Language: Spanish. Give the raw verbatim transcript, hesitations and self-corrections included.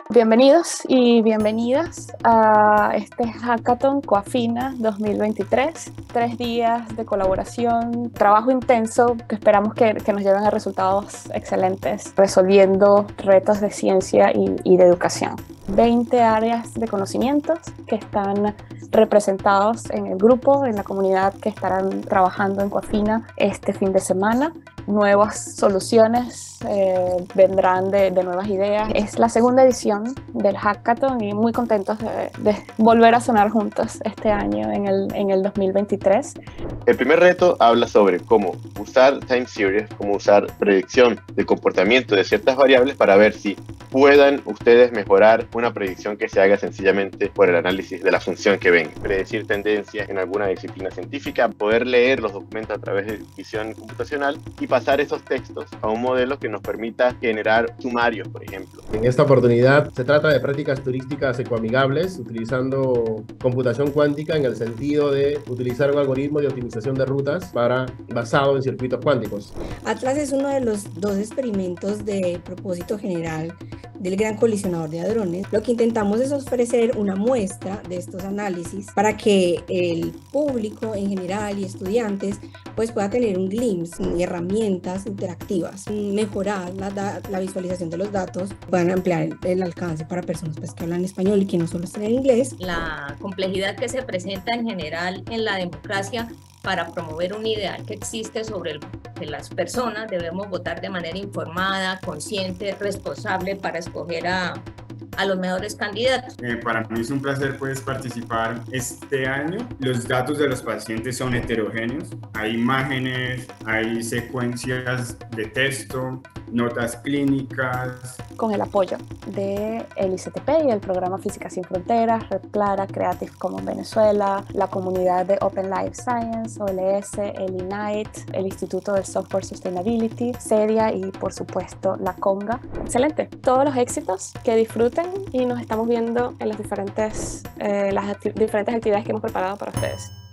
Bienvenidos y bienvenidas a este Hackathon Coafina dos mil veintitrés. Tres días de colaboración, trabajo intenso que esperamos que, que nos lleven a resultados excelentes, resolviendo retos de ciencia y, y de educación. veinte áreas de conocimientos que están representados en el grupo, en la comunidad que estarán trabajando en Coafina este fin de semana. Nuevas soluciones eh, vendrán de, de nuevas ideas. Es la segunda edición del Hackathon y muy contentos de, de volver a sonar juntos este año en el, en el dos mil veintitrés. El primer reto habla sobre cómo usar time series, cómo usar predicción del comportamiento de ciertas variables para ver si puedan ustedes mejorar una predicción que se haga sencillamente por el análisis de la función que ven. Predecir tendencias en alguna disciplina científica, poder leer los documentos a través de visión computacional y pasar esos textos a un modelo que nos permita generar sumarios, por ejemplo. En esta oportunidad se trata de prácticas turísticas ecoamigables utilizando computación cuántica en el sentido de utilizar un algoritmo de optimización de rutas para, basado en circuitos cuánticos. Atlas es uno de los dos experimentos de propósito general del Gran Colisionador de Hadrones. Lo que intentamos es ofrecer una muestra de estos análisis para que el público en general y estudiantes pues pueda tener un glimpse y herramientas interactivas, mejorar la, la visualización de los datos, puedan ampliar el, el alcance para personas pues, que hablan español y que no solo estén en inglés. La complejidad que se presenta en general en la democracia para promover un ideal que existe sobre el que las personas debemos votar de manera informada, consciente, responsable para escoger a, a los mejores candidatos. Eh, para mí es un placer pues, participar este año. Los datos de los pacientes son heterogéneos. Hay imágenes, hay secuencias de texto, notas clínicas. Con el apoyo del I C T P y el programa Física Sin Fronteras, Red Clara, Creative Commons Venezuela, la comunidad de Open Life Science, O L S, el INITE, el Instituto del Software Sustainability, CEDIA y por supuesto la Conga. Excelente, todos los éxitos, que disfruten y nos estamos viendo en las diferentes, eh, las acti- diferentes actividades que hemos preparado para ustedes.